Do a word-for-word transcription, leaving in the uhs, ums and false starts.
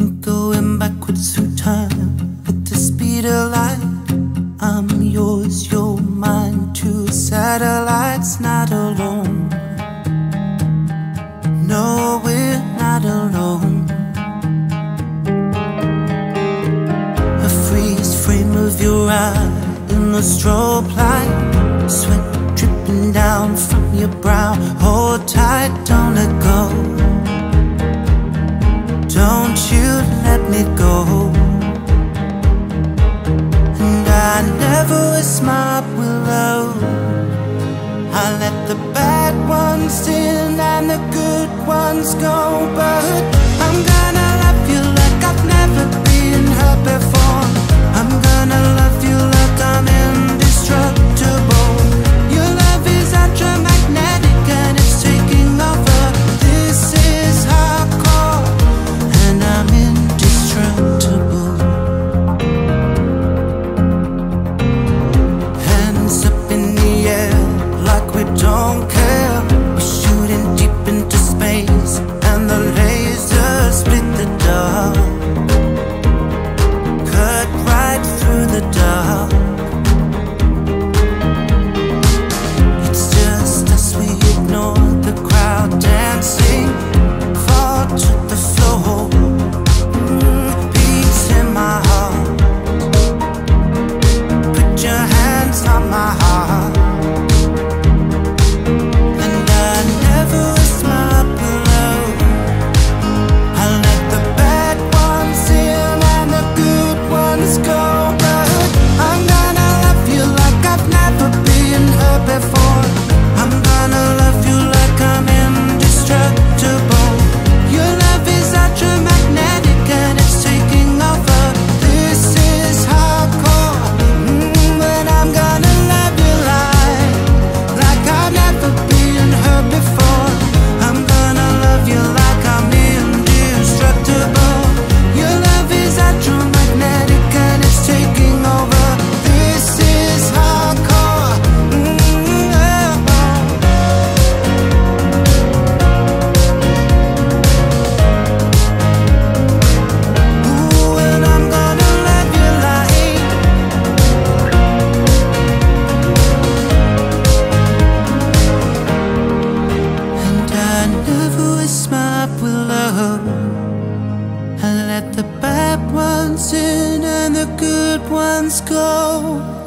Going backwards through time with the speed of light. I'm yours, you're mine. Two satellites, not alone. No, we're not alone. A freeze frame of your eye in the strobe light. Sweat dripping down from your brow. Hold tight, don't let go. Don't you let me go. And I never waste my willow. I let the bad ones in and the good ones go. But I'm gonna love you like I've never been hurt before. I'm gonna love you like I'm indestructible. Your love is electromagnetic and it's taking over. This is hardcore and I'm indestructible. Hands up in the air like we don't care. We're shooting deep into space and the lasers split the dark. Cut right through the dark. It's just us, we ignore the crowd dancing. Fall to the floor. Mm, beats in my heart. Put your hands on my heart. And I never waste my pillow. I let the bad ones in and the good ones go. But I'm gonna love you like I've never been hurt before. I'm gonna love you like I'm indestructible. Your love is electromagnetic and it's taking over. This is hardcore. Mm, but I'm gonna love you like, like I've never been hurt before. I'm gonna love you like I'm indestructible. Your love is electromagnetic and it's taking over. This is hardcore. Mm, oh, oh. Ooh, and I'm gonna love you like, and I never waste my willow. I let the bad ones in and the good ones go.